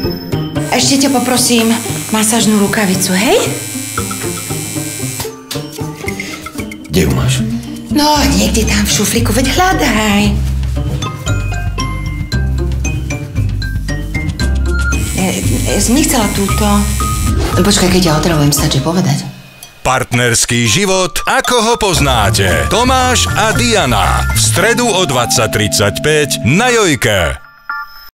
Ešte ťa poprosím masážnu rukavicu, hej? Kde ju máš? No, niekde tam v šuflíku, veď hľadaj. Nechcela túto. Počkaj, keď ťa otravujem, stačí povedať. Partnerský život, ako ho poznáte. Tomáš a Diana. V stredu o 20:35 na Jojke.